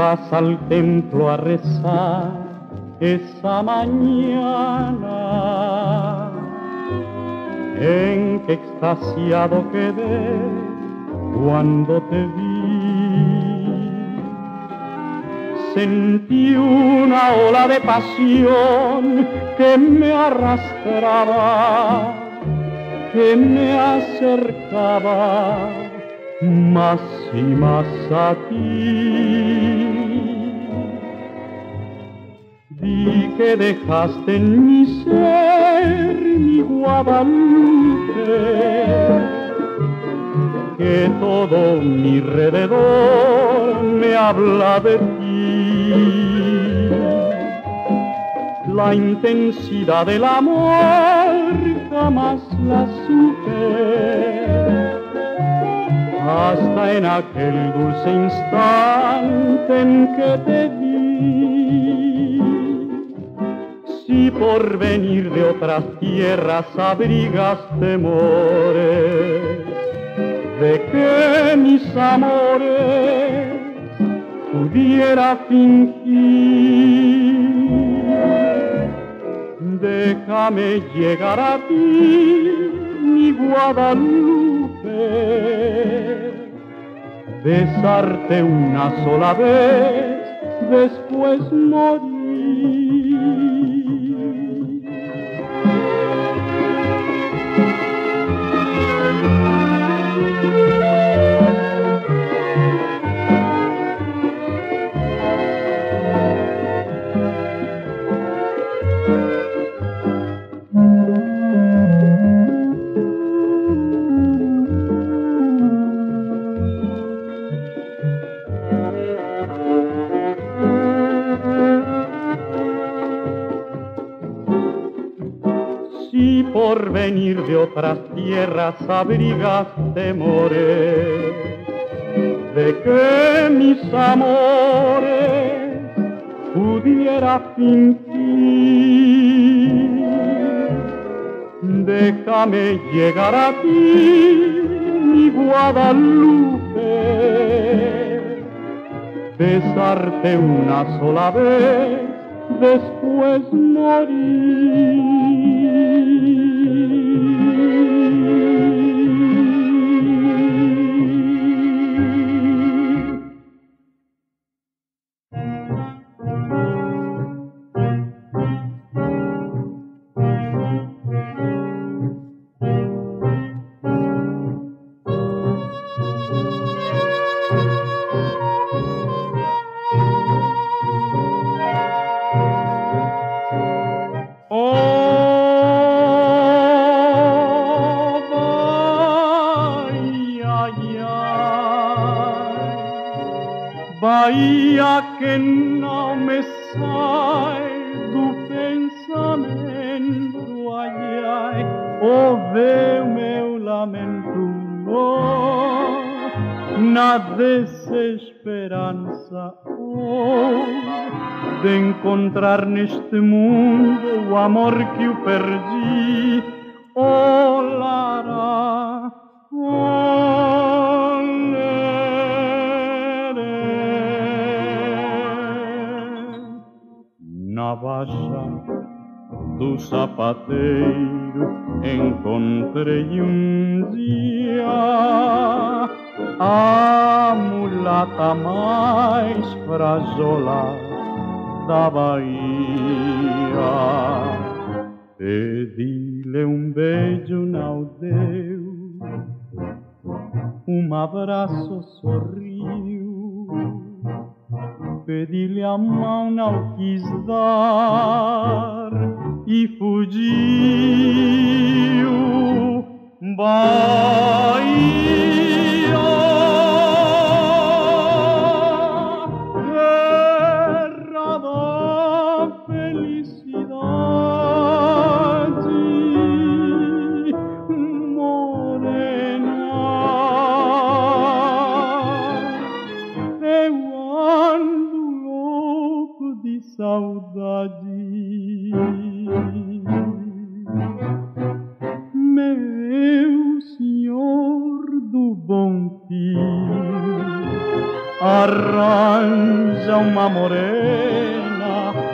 ibas al templo a rezar esa mañana en que extasiado quedé cuando te vi. Sentí una ola de pasión que me arrastraba, que me acercaba más y más a ti. Vi que dejaste en mi ser mi Guadalupe, que todo mi alrededor me habla de ti. La intensidad del amor jamás la supe, hasta en aquel dulce instante en que te vi. Si por venir de otras tierras abrigas temores de que mis amores pudiera fingir, déjame llegar a ti, mi Guadalupe, besarte una sola vez, después morir. Si por venir de otras tierras abrigas temores de que mis amores pudiera fingir, déjame llegar a ti, mi Guadalupe, besarte una sola vez, después morir. Bahia que não me sai do pensamento, ai, ai, ouve o meu lamento, oh, na desesperança, oh, de encontrar neste mundo o amor que eu perdi, oh, lara, oh, na baixa do sapateiro encontrei dia a mulata mais frajola da Bahia. Pedi-lhe beijo, não deu, abraço sorriu. Pedi-lhe a mão, não quis dar e fugiu. Bahia, terra da felicidade, morena, eu ando louco de saudade. Meu senhor do bom fim, arranja una morena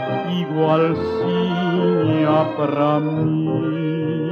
igualzinha pra mim.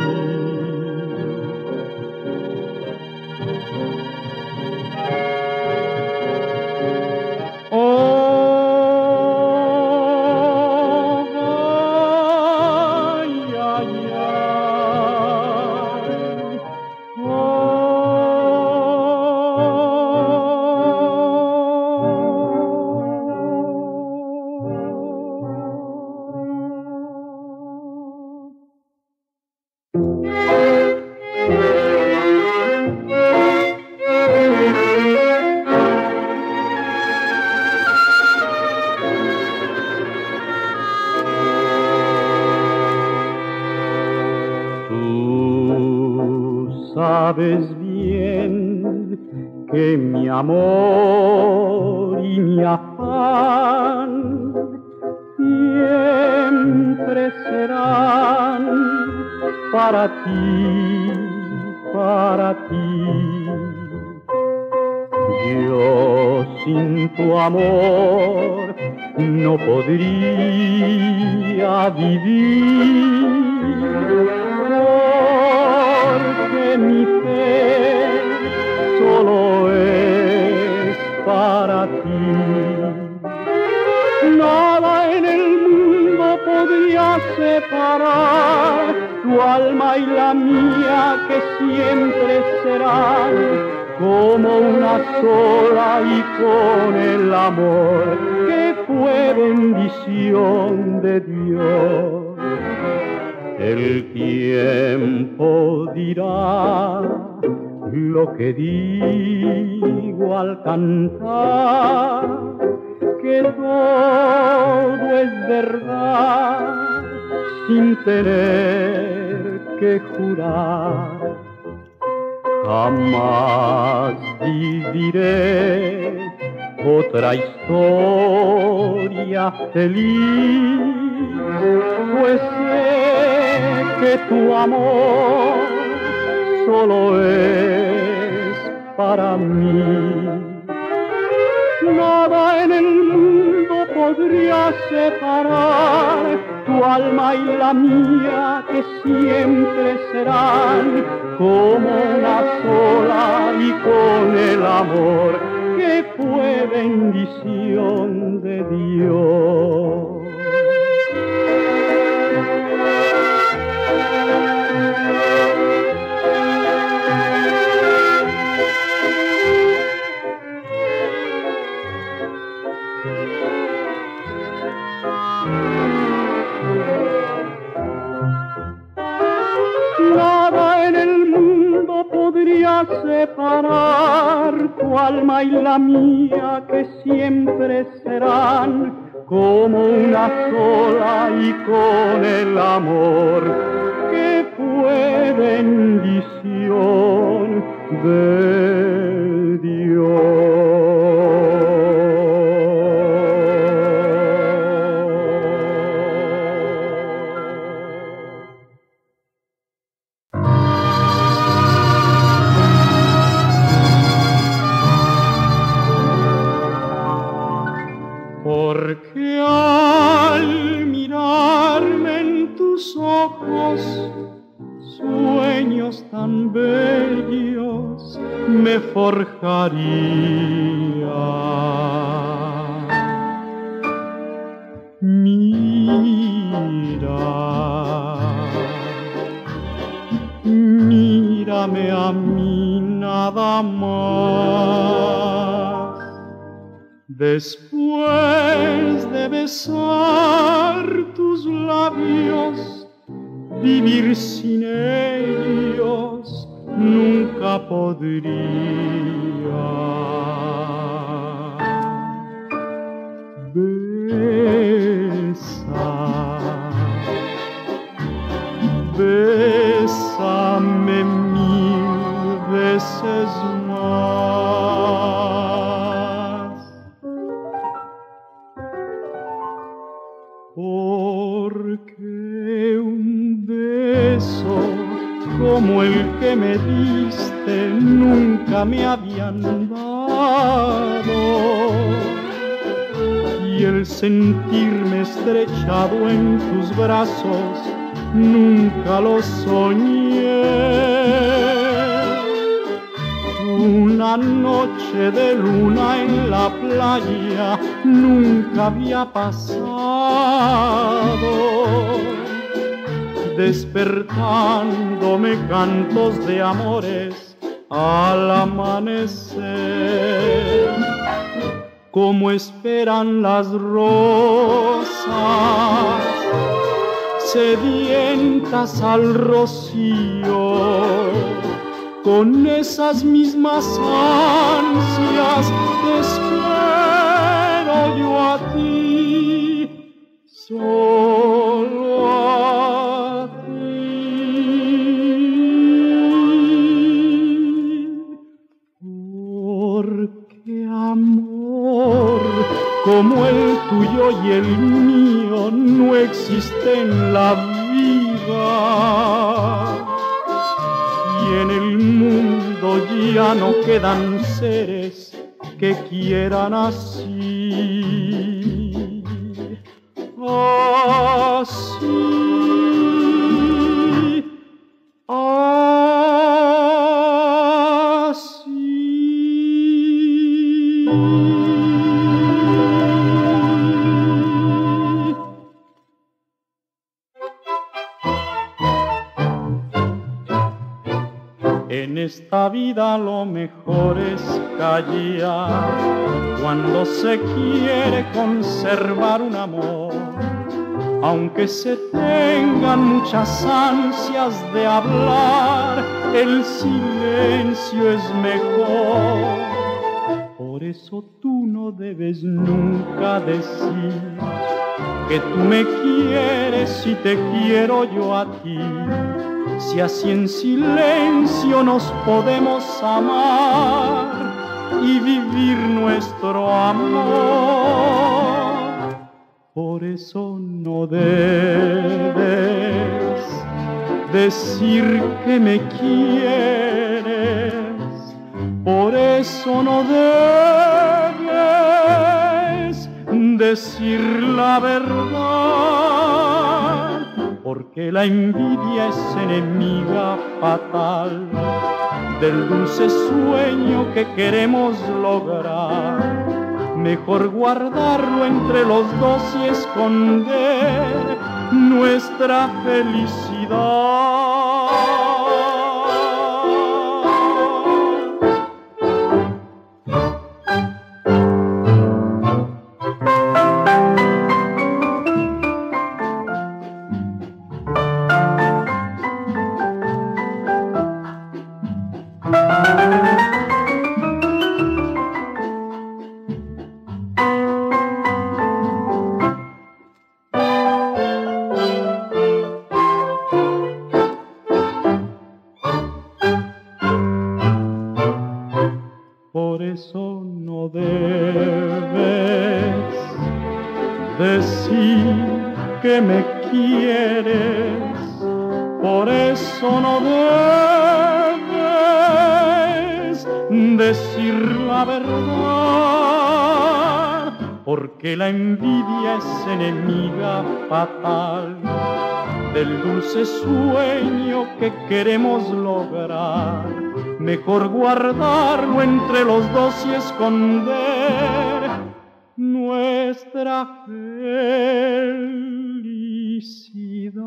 Sabes bien que mi amor y mi afán siempre serán para ti, para ti. Yo sin tu amor no podría vivir, porque mi fe solo es para ti. Nada en el mundo podría separar tu alma y la mía, que siempre serán como una sola, y con el amor que fue bendición de Dios. El tiempo dirá lo que digo al cantar, que todo es verdad sin tener que jurar. Jamás viviré otra historia feliz, pues sé que tu amor solo es para mí. Nada en el mundo podría separar tu alma y la mía, que siempre serán como una sola, y con el amor que fue bendición de Dios. Nada en el mundo podría separar tu alma y la mía, que siempre serán como una sola, y con el amor que fue bendición de Dios. Porque al mirarme en tus ojos, sueños tan bellos me forjaría. Mira, mírame a mí nada más. Después de besar tus labios, vivir sin ellos nunca podría. Besa, bésame 1000 veces más. Porque un beso como el que me diste nunca me habían dado, y el sentirme estrechado en tus brazos nunca lo soñé. Una noche de luna en la playa nunca había pasado, despertándome cantos de amores al amanecer. Como esperan las rosas sedientas al rocío, con esas mismas ansias te espero yo a ti, solo a ti. Porque amor como el tuyo y el mío no existe en la vida. Y en el mundo ya no quedan seres que quieran así, así, así. En esta vida lo mejor es callar cuando se quiere conservar un amor, aunque se tengan muchas ansias de hablar, el silencio es mejor. Por eso tú no debes nunca decir que tú me quieres y te quiero yo a ti, si así en silencio nos podemos amar y vivir nuestro amor. Por eso no debes decir que me quieres, por eso no debes decir la verdad, porque la envidia es enemiga fatal del dulce sueño que queremos lograr. Mejor guardarlo entre los dos y esconder nuestra felicidad. Por eso no debes decir que me quieres, por eso no debes decir la verdad, porque la envidia es enemiga fatal del dulce sueño que queremos lograr. Mejor guardarlo entre los dos y esconder nuestra felicidad.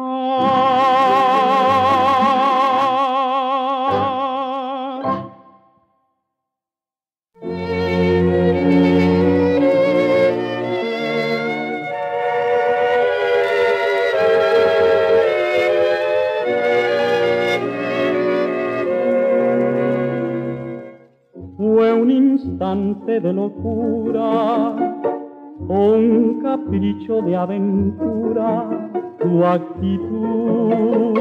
Fue un instante de locura o un capricho de aventura tu actitud,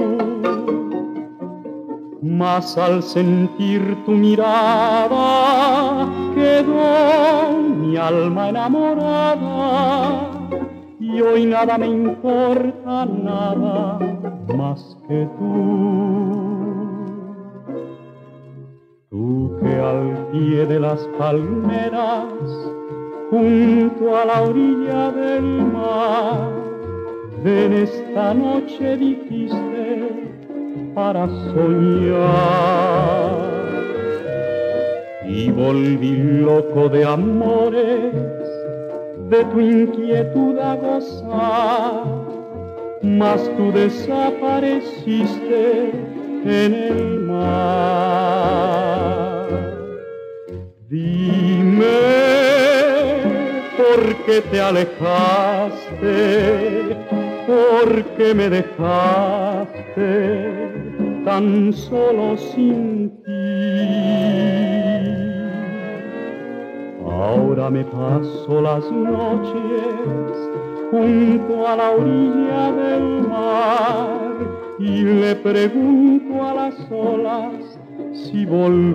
mas al sentir tu mirada quedó mi alma enamorada y hoy nada me importa, nada más que tú. Tú que al pie de las palmeras junto a la orilla del mar. En esta noche dijiste para soñar, y volví loco de amores, de tu inquietud a gozar, mas tú desapareciste en el mar. Dime, ¿por qué te alejaste? ¿Por qué me dejaste tan solo sin ti? Ahora me paso las noches junto a la orilla del mar y le pregunto a las olas si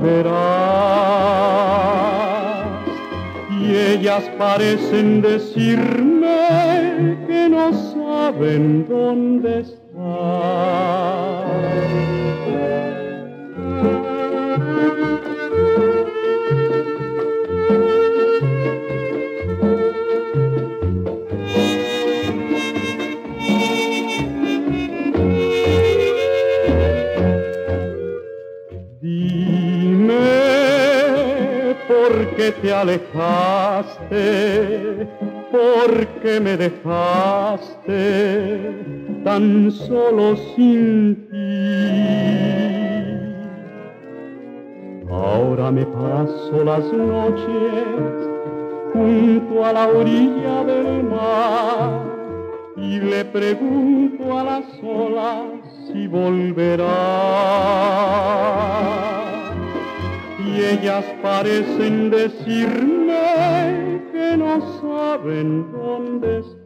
volverás. Y ellas parecen decirme que no saben dónde estás. ¿Por qué te alejaste? ¿Por qué me dejaste tan solo sin ti? Ahora me paso las noches junto a la orilla del mar y le pregunto a las olas si volverás. Y ellas parecen decirme que no saben dónde estás.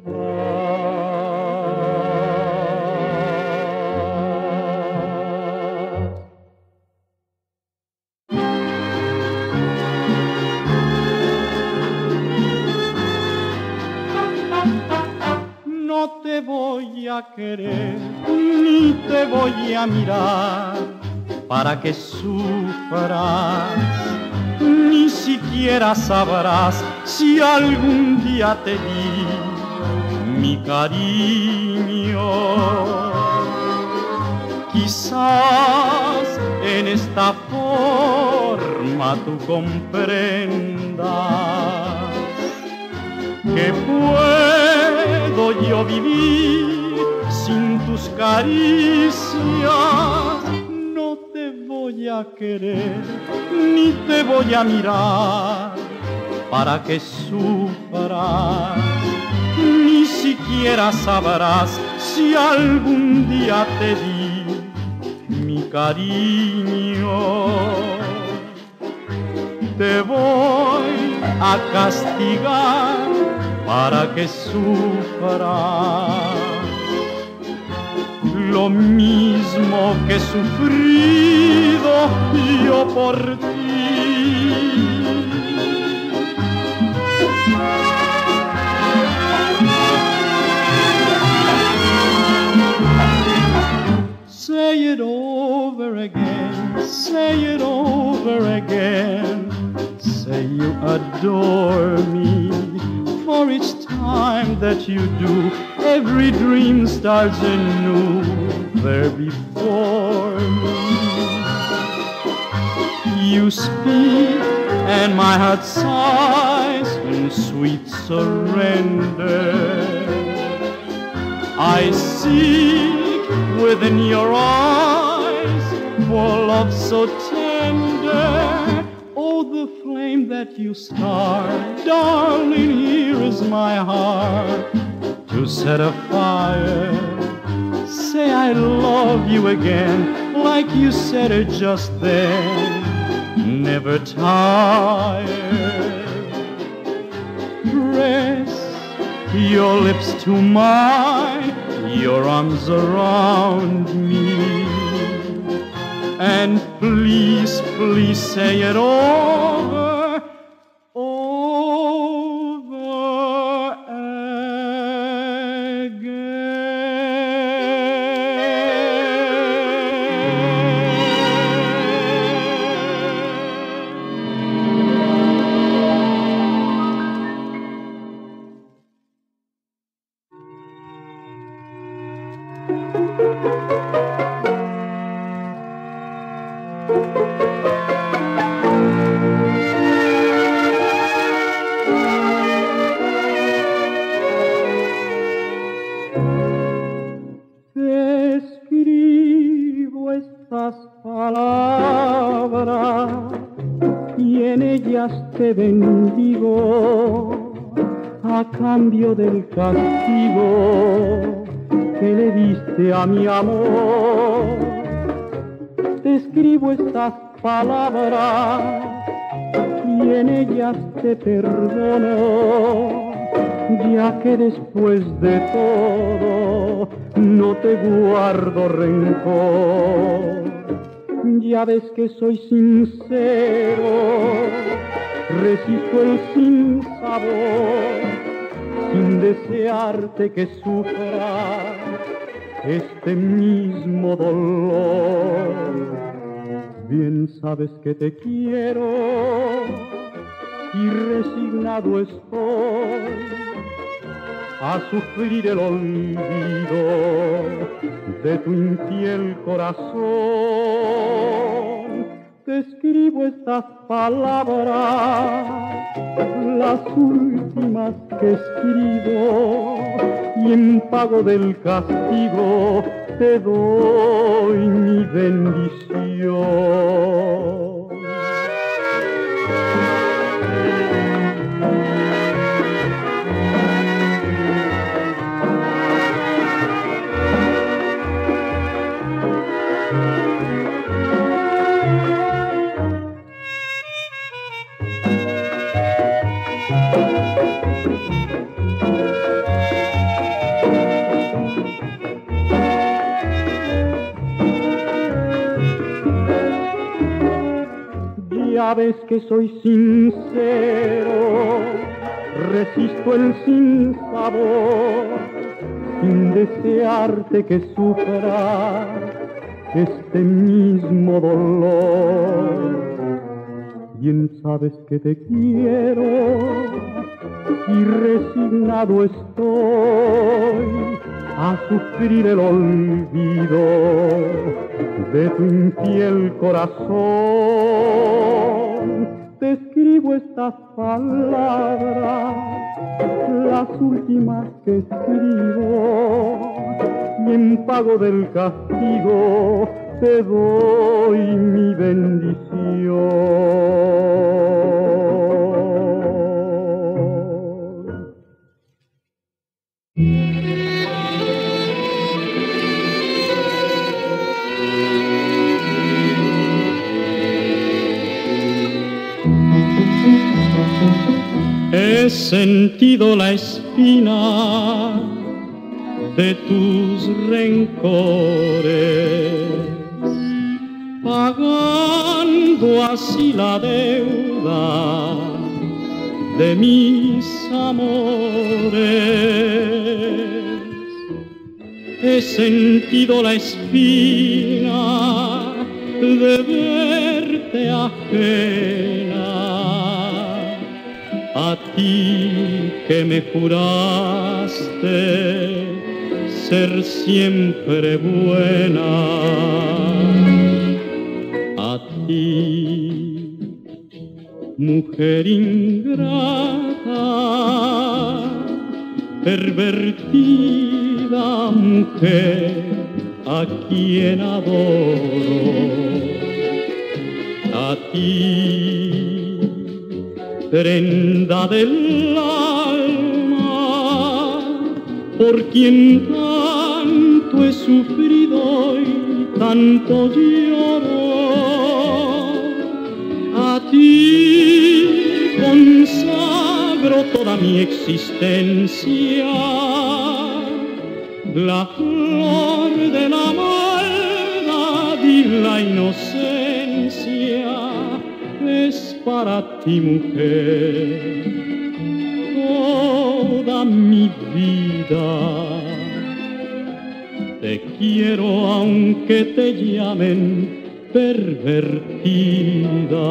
No te voy a querer ni te voy a mirar para que sufras, ni siquiera sabrás si algún día te di mi cariño. Quizás en esta forma tú comprendas que puedo yo vivir sin tus caricias. Voy a querer, ni te voy a mirar para que sufras, ni siquiera sabrás si algún día te di mi cariño. Te voy a castigar para que sufras lo mismo que he sufrido yo por ti. Say it over again, say it over again. Say you adore me, for each time that you do, every dream starts anew there before me. You speak and my heart sighs in sweet surrender. I seek within your eyes for love so tender. Oh, the flame that you start, darling, here is my heart to set a fire. Say I love you again, like you said it just then, never tired. Press your lips to mine, your arms around me, and please, please say it over, over again. Palabras y en ellas te bendigo a cambio del castigo que le diste a mi amor. Te escribo estas palabras y en ellas te perdono, ya que después de todo no te guardo rencor. Ya ves que soy sincero, resisto el sinsabor, sin desearte que sufra este mismo dolor. Bien sabes que te quiero y resignado estoy a sufrir el olvido de tu infiel corazón. Te escribo estas palabras, las últimas que escribo, y en pago del castigo te doy mi bendición. Ya ves que soy sincero, resisto el sinsabor, sin desearte que sufra este mismo dolor. Bien sabes que te quiero y resignado estoy a sufrir el olvido de tu infiel corazón. Te escribo estas palabras, las últimas que escribo, y en pago del castigo te doy mi bendición. He sentido la espina de tus rencores, pagando así la deuda de mis amores. He sentido la espina de verte ajena, a ti que me juraste ser siempre buena, a ti, mujer ingrata, pervertida mujer a quien adoro, a ti, prenda del alma, por quien tanto he sufrido y tanto lloro. A ti consagro toda mi existencia, la flor de la maldad y la inocencia es para ti, mujer, toda mi vida. Te quiero aunque te llamen pervertida.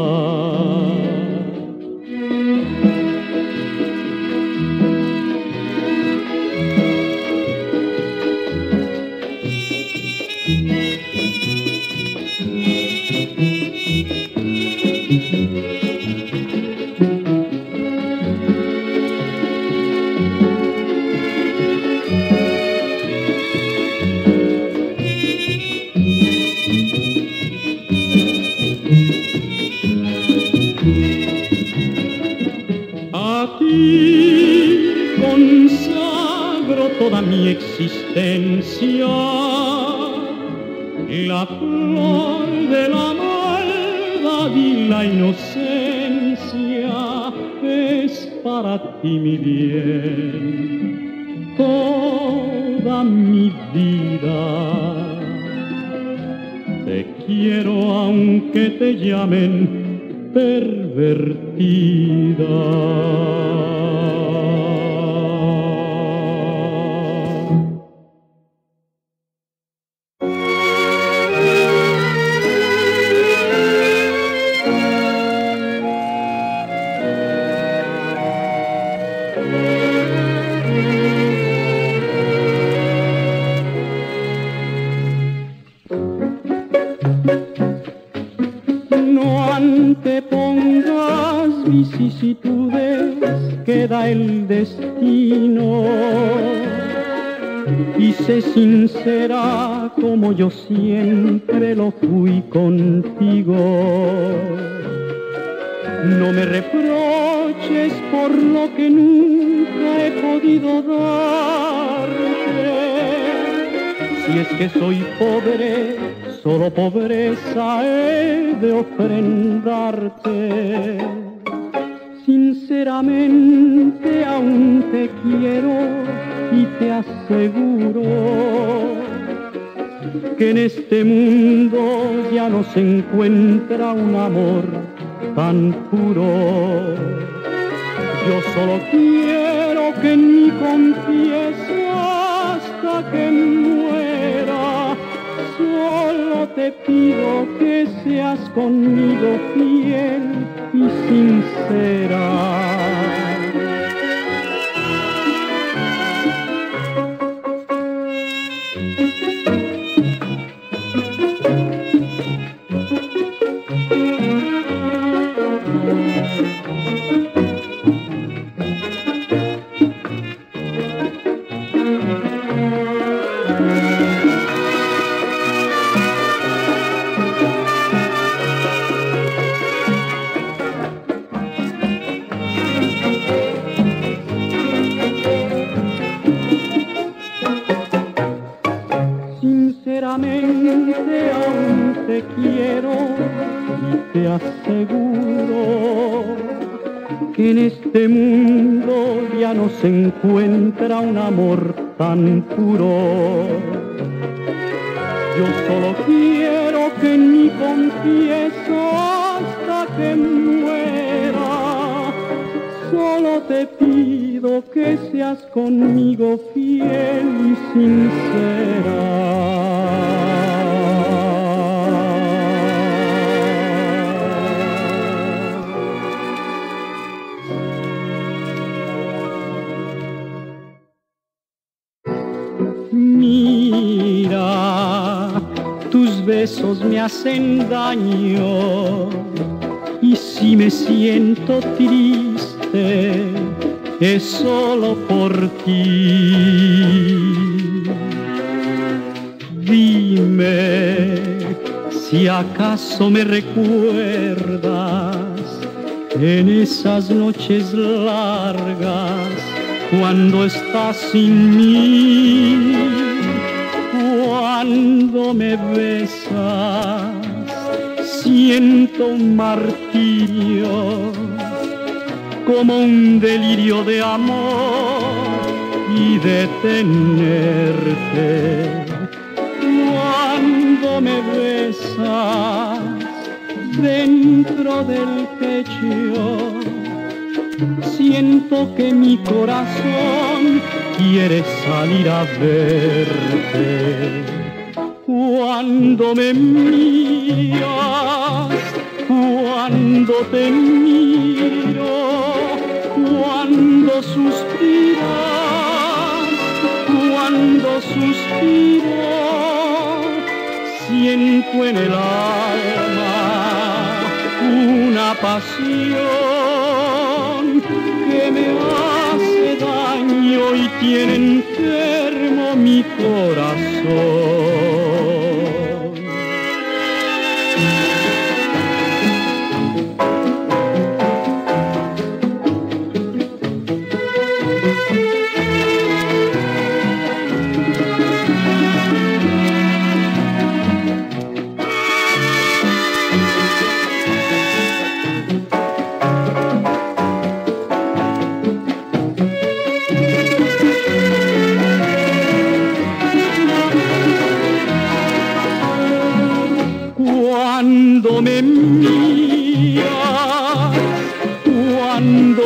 toda mi existencia. La flor de la maldad y la inocencia es para ti mi bien, toda mi vida. Te quiero aunque te llamen pervertida. Vicisitudes que da el destino y sé sincera como yo siempre lo fui contigo. No me reproches por lo que nunca he podido darte. Si es que soy pobre, solo pobreza he de ofrendarte. Sinceramente aún te quiero y te aseguro que en este mundo ya no se encuentra un amor tan puro. Yo solo quiero que en mí confieses hasta que muera. Solo te pido que seas conmigo fiel y sincera. Sinceramente aún te quiero y te aseguro que en este mundo ya no se encuentra un amor tan puro. Yo solo quiero que en mí confieses hasta que muera. Solo te pido que seas conmigo fiel y sincera. Mira, tus besos me hacen daño y si me siento triste es solo por ti. Dime si acaso me recuerdas en esas noches largas cuando estás sin mí, cuando me besas, siento un martirio como un delirio de amor y de tenerte. Cuando me besas dentro del pecho, siento que mi corazón quiere salir a verte. Cuando me miras, cuando te miro, cuando suspiras, cuando suspiro, siento en el alma una pasión que me hace daño y tiene enfermo mi corazón.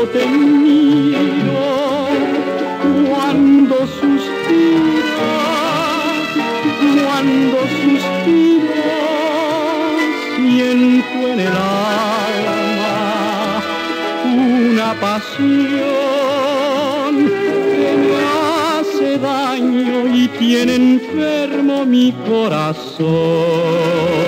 te miro, cuando suspiras, siento en el alma una pasión que me hace daño y tiene enfermo mi corazón.